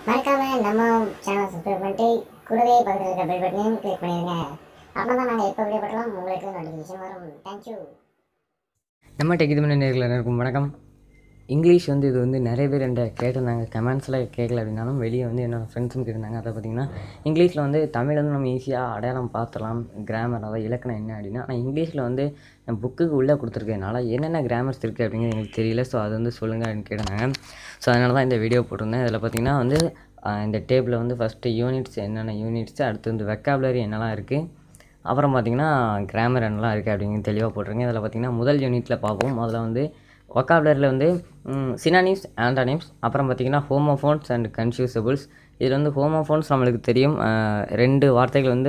மறக்காம நம்ம சேனலை சப்ஸ்கிரைப் பண்ணிட்டு கூடவே பக்கத்தில் இருக்க பெல் பட்டனையும் கிளிக் பண்ணிடுங்க. அப்போ தான் நாங்கள் எப்போ வீடியோ போட்டாலும் உங்களுக்கு நோட்டிஃபிகேஷன் வரும். தேங்க்யூ. நம்ம டெக்கிதுமணி நேரில் எல்லாருக்கும் வணக்கம். இங்கிலீஷ் இது நிறைய பேர் என்கிட்ட கேட்டிருந்தாங்க. கமெண்ட்ஸில் கேட்கல அப்படின்னாலும் வெளியே என்னோடய ஃப்ரெண்ட்ஸும் கேட்டிருந்தாங்க. அதை பார்த்திங்கன்னா இங்கிலீஷில் தமிழ் நம்ம ஈஸியாக அடையாளம் பார்த்துலாம். கிராமர் அதாவது இலக்கணம் என்ன அப்படின்னா, ஆனால் இங்கிலீஷில் புக்குக்கு உள்ளே கொடுத்துருக்கனால என்னென்ன கிராமர்ஸ் இருக்குது அப்படிங்கிறது எனக்கு தெரியல. ஸோ அது சொல்லுங்கள் அப்படின்னு கேட்டாங்க. ஸோ அதனால தான் இந்த வீடியோ போட்டிருந்தேன். இதில் பார்த்திங்கன்னா இந்த டேபிளில் ஃபஸ்ட்டு யூனிட்ஸ் என்னென்ன யூனிட்ஸ், அடுத்து வெக்காபுலரி என்னெல்லாம் இருக்குது, அப்புறம் பார்த்திங்கன்னா கிராமர் என்னெல்லாம் இருக்குது அப்படிங்கிறது தெளிவாக போட்டிருங்க. இதில் பார்த்திங்கன்னா முதல் யூனிட்டில் பார்ப்போம். அதில் வொக்காபுலரியில் சினானிம்ஸ், ஆன்டானிம்ஸ், அப்புறம் பார்த்திங்கன்னா ஹோமோஃபோன்ஸ் அண்ட் கன்ஃபியூசபிள்ஸ். இதில் ஹோமோஃபோன்ஸ் நம்மளுக்கு தெரியும். ரெண்டு வார்த்தைகள்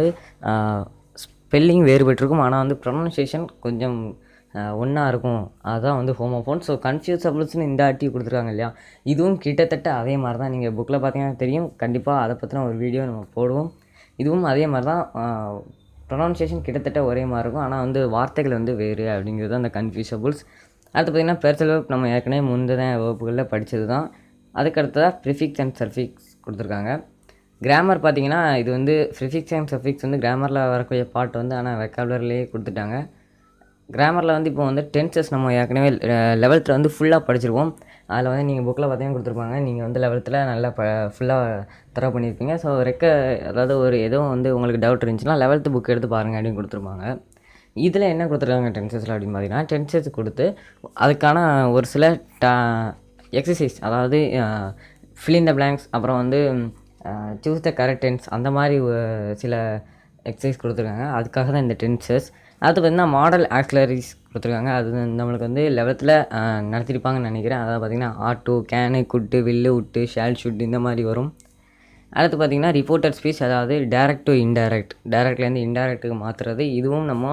ஸ்பெல்லிங் வேறுபட்டிருக்கும், ஆனால் ப்ரொனன்சியேஷன் கொஞ்சம் ஒன்றா இருக்கும். அதுதான் ஹோமோஃபோன்ஸ். ஸோ கன்ஃபியூசபிள்ஸ்னு இந்த ஆட்டி கொடுத்துருக்காங்க இல்லையா, இதுவும் கிட்டத்தட்ட அதே மாதிரி தான். நீங்கள் புக்கில் பார்த்தீங்கன்னா தெரியும். கண்டிப்பாக அதை பற்றின ஒரு வீடியோ நம்ம போடுவோம். இதுவும் அதே மாதிரி தான். ப்ரொனன்சியேஷன் கிட்டத்தட்ட ஒரே மாதிரி இருக்கும், ஆனால் வார்த்தைகள் வேறு அப்படிங்கிறது அந்த கன்ஃபியூசபிள்ஸ். அடுத்து பார்த்திங்கன்னா பெர்சல் வேர்ப் நம்ம ஏற்கனவே முந்தின வகுப்புகளில் படித்தது தான். அதுக்கடுத்ததாக ப்ரிஃபிக்ஸ் அண்ட் சர்ஃபிக்ஸ் கொடுத்துருக்காங்க. கிராமர் பார்த்திங்கன்னா இது ப்ரிஃபிக்ஸ் அண்ட் சர்ஃபிக்ஸ் கிராமரில் வரக்கூடிய பாட்டு ஆனால் வெக்காபுலரிலேயே கொடுத்துட்டாங்க. கிராமரில் இப்போ டென்சஸ் நம்ம ஏற்கனவே 11th ஃபுல்லாக படிச்சிருவோம். அதில் நீங்கள் புக்கில் பார்த்தீங்கன்னா கொடுத்துருப்பாங்க. நீங்கள் 11th நல்லா ஃபுல்லாக தர பண்ணியிருப்பீங்க. ஸோ அதாவது எதுவும் உங்களுக்கு டவுட் இருந்துச்சுன்னா 11th புக் எடுத்து பாருங்கள் அப்படின்னு கொடுத்துருப்பாங்க. இதில் என்ன கொடுத்துருக்காங்க டென்சஸில் அப்படின்னு பார்த்தீங்கன்னா, டென்சஸ் கொடுத்து அதுக்கான ஒரு சில எக்ஸசைஸ், அதாவது ஃபில் இன் த பிளாங்க்ஸ், அப்புறம் சூஸ் த கரெக்ட் டென்ஸ், அந்த மாதிரி சில எக்ஸசைஸ் கொடுத்துருக்காங்க. அதுக்காக தான் இந்த டென்சஸ். அது பார்த்திங்கன்னா மாடல் ஆக்சிலரிஸ் கொடுத்துருக்காங்க. அது நம்மளுக்கு 11th நடத்திருப்பாங்கன்னு நினைக்கிறேன். அதாவது பார்த்திங்கன்னா ஆட் டு, கேனு, குட்டு, வில்லு, உட்டு, ஷால், ஷுட் இந்த மாதிரி வரும். அடுத்து பார்த்திங்கன்னா ரிப்போர்ட்டட் ஸ்பீச், அதாவது டைரக்ட் டு இன்டைரக்ட், டைரக்ட்லேருந்து இன்டைரக்ட்டுக்கு மாற்றுறது. இதுவும் நம்ம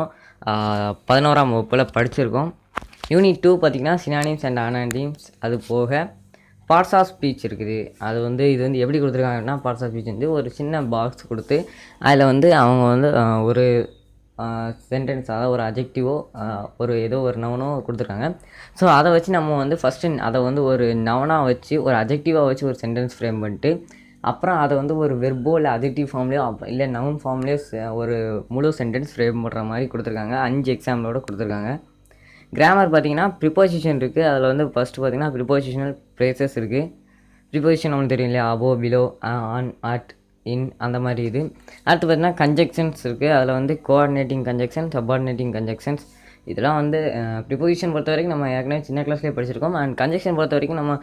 11ஆம் வகுப்பில் படிச்சிருக்கோம். யூனிட் 2 பார்த்திங்கன்னா சினானிம்ஸ் அண்ட் ஆனானிம்ஸ். அது போக பார்ட்ஸ் ஆஃப் ஸ்பீச் இருக்குது. அது இது எப்படி கொடுத்துருக்காங்கன்னா, பார்ட்ஸ் ஆஃப் ஸ்பீச் ஒரு சின்ன பாக்ஸ் கொடுத்து அதில் அவங்க ஒரு சென்டென்ஸ், அதாவது ஒரு அஜெக்டிவோ ஏதோ ஒரு நவனோ கொடுத்துருக்காங்க. ஸோ அதை வச்சு நம்ம ஃபஸ்ட்டு அதை ஒரு நவனாக வச்சு, ஒரு அஜெக்டிவாக வச்சு ஒரு சென்டென்ஸ் ஃப்ரேம் பண்ணிட்டு, அப்புறம் அதை ஒரு வெர்போ இல்லை அஜெக்டிவ் ஃபார்ம்லேயோ இல்லை நவுன் ஃபார்ம்லேயோ ஒரு முழு சென்டென்ஸ் ஃப்ரேம் பண்ணுற மாதிரி கொடுத்துருக்காங்க. 5 எக்ஸாம்பிளோடு கொடுத்துருக்காங்க. கிராமர் பார்த்திங்கன்னா ப்ரிப்போசிஷன் இருக்குது. அதில் ஃபஸ்ட்டு பார்த்திங்கன்னா ப்ரிப்போசிஷனல் ப்ரேசஸ் இருக்குது. ப்ரிப்போசிஷன் நம்மளுக்கு தெரியும் இல்லையா, above, below, on, at, in, அந்த மாதிரி இது. அடுத்து பார்த்திங்கன்னா கன்ஜெக்ஷன்ஸ் இருக்குது. அதில் கோஆர்டினேட்டிங் கன்ஜெக்ஷன், சப்பார்டினேட்டிங் கன்ஜெக்ஷன்ஸ். இதெல்லாம் ப்ரிப்போசிஷன் பொறுத்த வரைக்கும் நம்ம ஏற்கனவே சின்ன கிளாஸ்லேயே படிச்சிருக்கோம். அண்ட் கன்ஜெக்ஷன் பொறுத்த வரைக்கும் நம்ம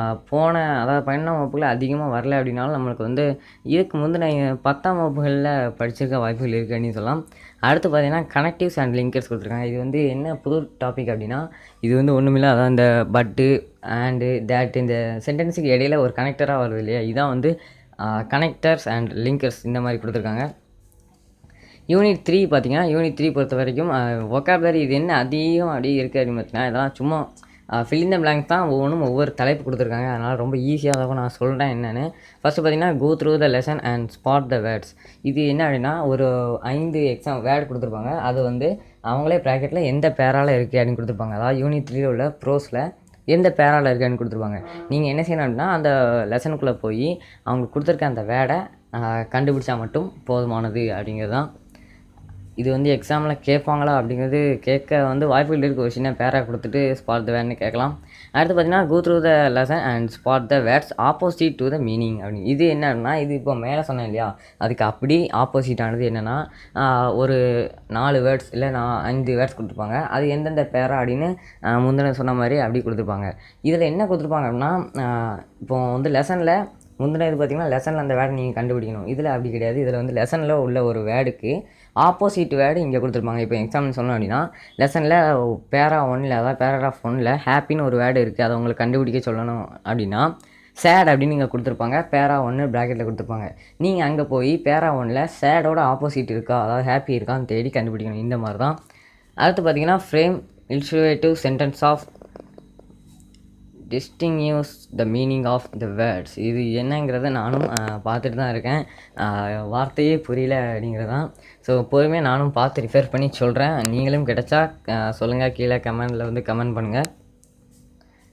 அதாவது 12ஆம் வகுப்புகளில் அதிகமாக வரல அப்படின்னாலும் நம்மளுக்கு இதுக்கு முந்தின 10ஆம் வகுப்புகளில் படிச்சிருக்க வாய்ப்புகள் இருக்குது அப்படின்னு சொல்லலாம். அடுத்து பார்த்திங்கன்னா கனெக்டிவ்ஸ் அண்ட் லிங்கர்ஸ் கொடுத்துருக்காங்க. இது என்ன புது டாபிக் அப்படின்னா, இது ஒன்றுமில்லை, அதான் இந்த பட்டு அண்டு தேட் இந்த சென்டென்ஸுக்கு இடையில ஒரு கனெக்டராக வருது இல்லையா, இதான் கனெக்டர்ஸ் அண்ட் லிங்கர்ஸ் இந்த மாதிரி கொடுத்துருக்காங்க. யூனிட் 3 பார்த்திங்கன்னா, யூனிட் 3 பொறுத்த வரைக்கும் வொக்காபுலரி இது என்ன அதிகம் அப்படி இருக்குது அப்படின்னு பார்த்தீங்கன்னா, இதெல்லாம் சும்மா ஃபில் இன் த பிளாங்க்ஸ் தான். ஒவ்வொரு தலைப்பு கொடுத்துருக்காங்க. அதனால் ரொம்ப ஈஸியாக தான் நான் சொல்கிறேன் என்னென்னு. ஃபஸ்ட்டு பார்த்திங்கன்னா go through the lesson and spot the words. இது என்ன அப்படின்னா, ஒரு 5 வேர்டு கொடுத்துருப்பாங்க. அது அவங்களே ப்ராக்கெட்டில் எந்த பேரால் இருக்குது அப்படின்னு கொடுத்துருப்பாங்க. அதாவது யூனிட் 3 உள்ள ப்ரோஸில் எந்த பேரால் இருக்குன்னு கொடுத்துருப்பாங்க. நீங்கள் என்ன செய்யணும் அப்படின்னா, அந்த லெசனுக்குள்ளே போய் அவங்களுக்கு கொடுத்துருக்க அந்த வேர்டை கண்டுபிடிச்சா மட்டும் போதுமானது அப்படிங்கிறது தான். இது எக்ஸாமில் கேட்பாங்களா அப்படிங்கிறது கேட்க வாய்ப்புகள் இருக்குது. ஒரு சின்ன பேரா கொடுத்துட்டு ஸ்பாட் த வேர்ட்னு கேட்கலாம். அடுத்து பார்த்திங்கன்னா go through the lesson and spot the words opposite to the meaning அப்படின்னு. இது என்னன்னா, இது இப்போ மேலே சொன்னேன் இல்லையா, அதுக்கு அப்படி ஆப்போசிட்டானது என்னென்னா, ஒரு 4 வேர்ட்ஸ் இல்லை 5 வேர்ட்ஸ் கொடுத்துருப்பாங்க. அது எந்தெந்த பேரா அப்படின்னு முந்தின சொன்ன மாதிரி அப்படி கொடுத்துருப்பாங்க. இதில் என்ன கொடுத்துருப்பாங்க அப்படின்னா, இப்போ லெசனில் முந்தின இது பார்த்திங்கன்னா லெசனில் அந்த வேர்டை நீங்கள் கண்டுபிடிக்கணும். இதில் அப்படி கிடையாது. இதில் லெசனில் உள்ள ஒரு வேர்டுக்கு ஆப்போசிட் வேர்டு இங்கே கொடுத்துருப்பாங்க. இப்போ எக்ஸாம்பிள் சொல்லணும் அப்படின்னா, லெசனில் பேரா 1ல், அதாவது பேராகிராஃப் 1ல் ஹாப்பின்னு ஒரு வேர்டு இருக்குது. அதை உங்களுக்கு கண்டுபிடிக்க சொல்லணும் அப்படின்னா சேட் அப்படின்னு நீங்கள் கொடுத்துருப்பாங்க. பேரா 1 ப்ராக்கெட்டில் கொடுத்துருப்பாங்க. நீங்கள் அங்கே போய் பேரா 1ல் சேடோட ஆப்போசிட் இருக்கா, அதாவது ஹாப்பி இருக்கான்னு தேடி கண்டுபிடிக்கணும். இந்த மாதிரி தான். அடுத்து பார்த்திங்கன்னா frame illustrative sentence of distinguish the meaning of the words. இது என்னங்கிறத நானும் பார்த்துட்டு தான் இருக்கேன். வார்த்தையே புரியல அப்படிங்கிறது தான். ஸோ பொறுமையாக நானும் பார்த்து ரிஃபர் பண்ணி சொல்கிறேன். நீங்களும் கிடைச்சா சொல்லுங்கள், கீழே கமெண்டில் கமெண்ட் பண்ணுங்கள்.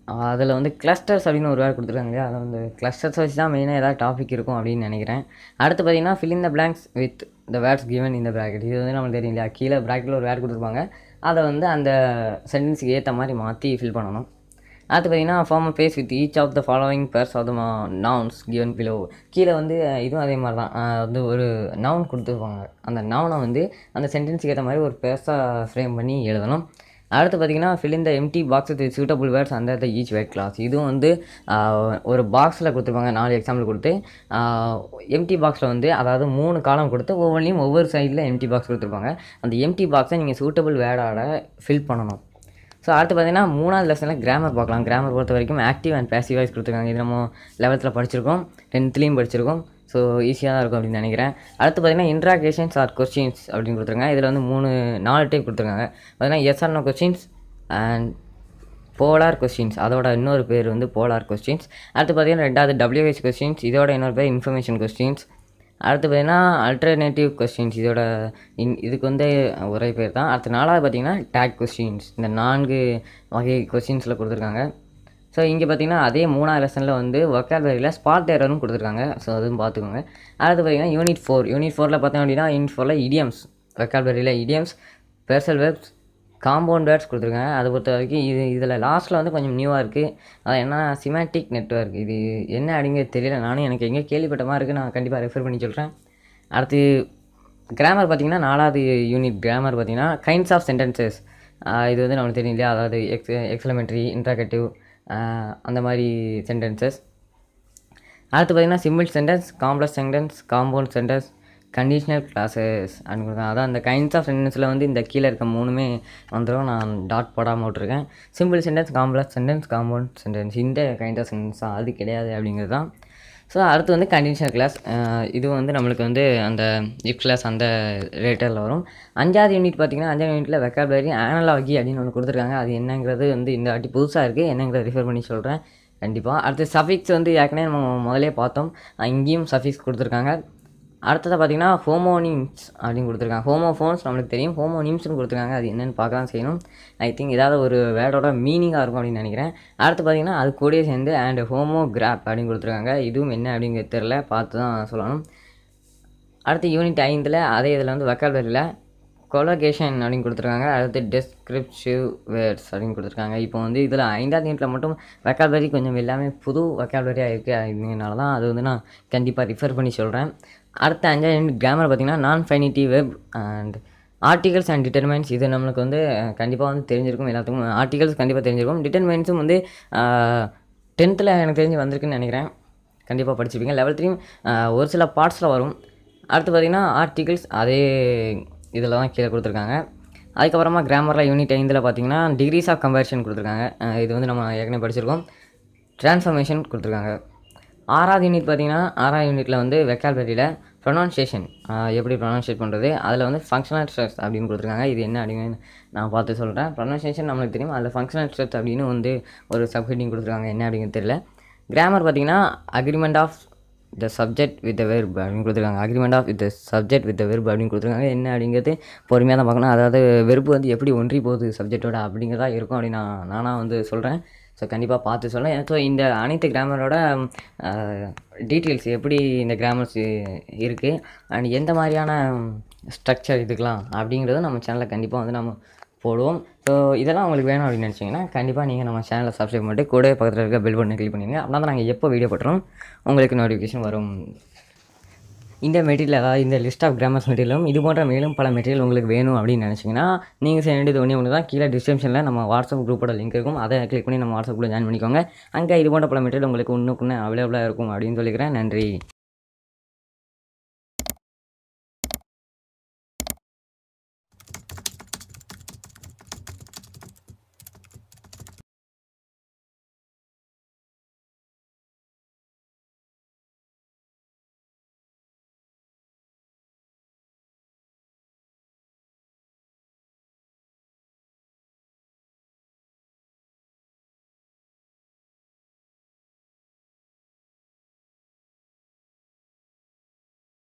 அதில் வந்து கிளஸ்டர்ஸ் அப்படின்னு ஒரு வேர்ட் கொடுத்துருக்காங்க இல்லையா, அதை வந்து கிளஸ்டர்ஸ் வச்சு தான் மெயினாக ஏதாவது டாபிக் இருக்கும் அப்படின்னு நினைக்கிறேன். அடுத்து பார்த்தீங்கன்னா fill in the blanks with the words given in the bracket. இது வந்து நம்மளுக்கு தெரியும் இல்லையா, கீழே ப்ராக்கெட்டில் ஒரு வேர்ட் கொடுத்துருப்பாங்க, அதை வந்து அந்த சென்டென்ஸுக்கு ஏற்ற மாதிரி மாற்றி ஃபில் பண்ணணும். அடுத்து பார்த்தீங்கன்னா form a phrase with each of the following pairs of the nouns given below. கீழே வந்து இதுவும் அதே மாதிரி தான், வந்து ஒரு நவுன் கொடுத்துருப்பாங்க, அந்த நவுனை வந்து அந்த சென்டென்ஸுக்கு ஏற்ற மாதிரி ஒரு பேர்ஸாக ஃப்ரேம் பண்ணி எழுதணும். அடுத்து பார்த்திங்கன்னா fill in the empty boxes with suitable words under the each word class. இதுவும் வந்து ஒரு பாக்ஸில் கொடுத்துருப்பாங்க, 4 எக்ஸாம்பிள் கொடுத்து எம்டி பாக்ஸில் வந்து அதாவது 3 காலம் கொடுத்து ஒவ்வொன்றையும் ஒவ்வொரு சைடில் எம்டி பாக்ஸ் கொடுத்துருப்பாங்க. அந்த எம்டி பாக்ஸை நீங்கள் சூட்டபிள் வேர்டோட ஃபில் பண்ணணும். ஸோ அடுத்து பார்த்தீங்கன்னா 3வது லெசனில் கிராமர் பார்க்கலாம். கிராமர் பொறுத்த வரைக்கும் ஆக்டிவ் அண்ட் பேசிவ் வாய்ஸ் கொடுத்துருக்காங்க. இது நம்ம 11th படிச்சிருக்கோம், 10th படிச்சிருக்கோம். ஸோ ஈஸியாக தான் இருக்கும் அப்படின்னு நினைக்கிறேன். அடுத்து பார்த்தீங்கன்னா இன்ட்ராகேஷன்ஸ் ஆர் கொஸ்டின்ஸ் அப்படின்னு கொடுத்துருக்காங்க. இதில் வந்து 4 டைப் கொடுத்துருக்காங்க. பார்த்தீங்கன்னா yes or no questions and polar questions, அதோட இன்னொரு பேர் வந்து போலார் கொஸ்டின்ஸ். அடுத்து பார்த்தீங்கன்னா 2வது டபிள்யூஹெச் கொஸ்டின்ஸ், இதோட இன்னொரு பேர் இன்ஃபர்மேஷன் கொஸ்டின்ஸ். அடுத்து பார்த்தீங்கன்னா அல்டர்னேட்டிவ் கொஸ்டின்ஸ், இதோட இதுக்கு வந்து ஒரே பேர் தான். அடுத்து 4வது பார்த்தீங்கன்னா டேக் கொஸ்டின்ஸ். இந்த 4 வகை கொஸ்டின்ஸில் கொடுத்துருக்காங்க. ஸோ இங்கே பார்த்தீங்கன்னா அதே 3வது லெசனில் வந்து வொக்காபுலரியில் ஸ்பாட் எரரும் கொடுத்துருக்காங்க. ஸோ அதுவும் பார்த்துக்கோங்க. அடுத்து பார்த்தீங்கன்னா யூனிட் 4 பார்த்தோம் அப்படின்னா யூனிட் 4ல் இடியம்ஸ், வொக்காபுலரியில் idioms, phrasal verbs, compound words கொடுத்துருக்காங்க. அதை பொறுத்த வரைக்கும் இதில் லாஸ்ட்டில் வந்து கொஞ்சம் நியூவாக இருக்குது. அது என்ன சிமேட்டிக் நெட்வொர்க், இது என்ன அப்படிங்கிறது தெரியல, நானும் எனக்கு எங்கே கேள்விப்பட்ட மாதிரி இருக்குது, நான் கண்டிப்பாக ரெஃபர் பண்ணி சொல்கிறேன். அடுத்து கிராமர் பார்த்திங்கன்னா 4வது யூனிட் கிராமர் பார்த்திங்கன்னா கைண்ட்ஸ் ஆஃப் சென்டென்சஸ். இது வந்து நம்மளுக்கு தெரியும் இல்லையா, அதாவது எக்ஸ்க்ளமெண்ட்ரி, இன்ட்ராகேட்டிவ், அந்த மாதிரி சென்டென்சஸ். அடுத்து பார்த்திங்கன்னா simple sentence, complex sentence, compound sentence, conditional clauses அப்படின்னு கொடுத்தாங்க. அதான் அந்த கைண்ட்ஸ் ஆஃப் சென்டென்ஸில் வந்து இந்த கீழே இருக்க 3மே வந்துடும், நான் டாட் போடாமல் விட்ருக்கேன். Simple sentence, complex sentence, compound sentence, இந்த கைண்ட் ஆஃப் சென்டென்ஸ் தான், அது கிடையாது அப்படிங்கிறது தான். ஸோ அடுத்து வந்து கண்டிஷனல் கிளாஸ், இது வந்து நம்மளுக்கு வந்து அந்த இஃப் கிளாஸ் அந்த ரேட்டரில் வரும். 5வது யூனிட் பார்த்திங்கன்னா 5வது யூனிட்டில் வெக்காபுலரி அனலாகி அப்படின்னு ஒன்று கொடுத்துருக்காங்க. அது என்னங்கிறது வந்து இந்த வாட்டி புதுசாக இருக்குது, என்னங்கிறத ரிஃபர் பண்ணி சொல்கிறேன் கண்டிப்பாக. அடுத்து சஃபிக்ஸ் வந்து ஏற்கனவே நம்ம முதலே பார்த்தோம், இங்கேயும் சஃபிக்ஸ் கொடுத்துருக்காங்க. அடுத்ததாக பார்த்திங்கன்னா ஹோமோனிம்ஸ் அப்படின்னு கொடுத்துருக்காங்க. ஹோமோஃபோன்ஸ் நம்மளுக்கு தெரியும், ஹோமோனிம்ஸ்னு கொடுத்துருக்காங்க, அது என்னென்னு பார்க்க தான் செய்யணும். ஐ திங்க் ஏதாவது ஒரு வேர்டோட மீனிங்காக இருக்கும் அப்படின்னு நினைக்கிறேன். அடுத்து பார்த்திங்கன்னா அது கூடயே சேர்ந்து அண்ட் ஹோமோகிராப் அப்படின்னு கொடுத்துருக்காங்க. இதுவும் என்ன அப்படிங்கிறது தெரில, பார்த்து தான் சொல்லணும். அடுத்து யூனிட் 5ல் அதே இதில் வந்து வெக்காபுலரியில் கொலோகேஷன் அப்படின்னு கொடுத்துருக்காங்க. அடுத்து டெஸ்கிரிப்டிவ் வேர்ட்ஸ் அப்படின்னு கொடுத்துருக்காங்க. இப்போ வந்து இதில் 5வது யூனிட்டில் மட்டும் வெக்காபுலரி கொஞ்சம் எல்லாமே புது வெக்காபுலரியாக இருக்குது, அப்படிங்கிறனால தான் அது வந்து நான் கண்டிப்பாக ரிஃபர் பண்ணி சொல்கிறேன். அடுத்த 5வது யூனிட் கிராமர் பார்த்திங்கன்னா non finite verb and articles and determiners. இது நம்மளுக்கு வந்து கண்டிப்பாக வந்து தெரிஞ்சிருக்கும், எல்லாத்துக்கும் ஆர்டிகல்ஸ் கண்டிப்பாக தெரிஞ்சிருக்கும். டிட்டர்மைன்ஸும் வந்து 10th எனக்கு தெரிஞ்சு வந்திருக்குன்னு நினைக்கிறேன், கண்டிப்பாக படிச்சிருப்பீங்க. லெவல் 3 ஒரு சில பார்ட்ஸில் வரும். அடுத்து பார்த்திங்கன்னா ஆர்டிகல்ஸ் அதே இதில் தான் கீழே கொடுத்துருக்காங்க. அதுக்கப்புறமா கிராமரில் யூனிட் 5ல் பார்த்திங்கன்னா டிகிரிஸ் ஆஃப் கம்பேரிஷன் கொடுத்துருக்காங்க. இது வந்து நம்ம ஏற்கனவே படிச்சிருக்கோம். ட்ரான்ஸ்ஃபர்மேஷன் கொடுத்துருக்காங்க. 6வது யூனிட் பார்த்திங்கன்னா 6வது யூனிட்டில் வந்து வெக்காபுலரியில் ப்ரொனவுன்சியேஷன், எப்படி ப்ரொனவுன்சியேட் பண்ணுறது, அதில் வந்து ஃபங்க்ஷனல் ஸ்ட்ரக்ஸ் அப்படின்னு கொடுத்துருக்காங்க. இது என்ன அப்படின்னு நான் பார்த்து சொல்கிறேன். ப்ரொனவுன்சியேஷன் நம்மளுக்கு தெரியும், அதில் ஃபங்க்ஷனல் ஸ்ட்ரக்ஸ் அப்படின்னு வந்து ஒரு சப்ஹெட்டிங் கொடுத்துருக்காங்க, என்ன அப்படிங்கிறது தெரியல. கிராமர் பார்த்திங்கன்னா agreement of the subject with the verb அப்படின்னு கொடுத்துருக்காங்க. Agreement of with subject with the verb அப்படின்னு கொடுத்துருக்காங்க. என்ன அப்படிங்கிறது பொறுமையாக தான் பார்க்கணும். அதாவது வெர்பு வந்து எப்படி ஒன்றி போகுது சப்ஜெக்டோட அப்படிங்கிறதா இருக்கும் அப்படின்னு நானாக வந்து சொல்கிறேன். ஸோ கண்டிப்பாக பார்த்து சொல்லேன். ஸோ இந்த அனைத்து கிராமரோட டீட்டெயில்ஸ் எப்படி இந்த கிராமர்ஸ் இருக்குது அண்ட் எந்த மாதிரியான ஸ்ட்ரக்சர் இதுக்கெலாம் அப்படிங்கிறத நம்ம சேனலில் கண்டிப்பாக வந்து நம்ம போடுவோம். ஸோ இதெல்லாம் உங்களுக்கு வேணும் அப்படின்னு நினச்சிங்கன்னா கண்டிப்பாக நீங்கள் நம்ம சேனலை சப்ஸ்கிரைப் பண்ணிட்டு கூட பக்கத்தில் இருக்க பெல் பட்டனை கிளிக் பண்ணிடுங்க. அப்படின்னா நாங்கள் எப்போ வீடியோ போட்டுறோம் உங்களுக்கு நோட்டிஃபிகேஷன் வரும். இந்த மெட்டீரியல், அதாவது இந்த லிஸ்ட் ஆஃப் கிராமர்ஸ் மெட்டீரியலும் இது போன்ற மேலும் பல மெட்டீரியல் உங்களுக்கு வேணும் அப்படின்னு நினச்சிங்கன்னா நீங்கள் செய்ய வேண்டியது ஒன்று தான், கீழே டிஸ்கிரிப்ஷனில் நம்ம வாட்ஸ்அப் குரூப்போட லிங்க் இருக்கும், அதை கிளிக் பண்ணி நம்ம வாட்ஸ்அப்பில் ஜாயின் பண்ணிக்கோங்க. அங்கே இது போன்ற பல மெட்டீரியல் உங்களுக்கு இன்னும் அவைலபிளாக இருக்கும் அப்படின்னு சொல்லிக்கிறேன். நன்றி.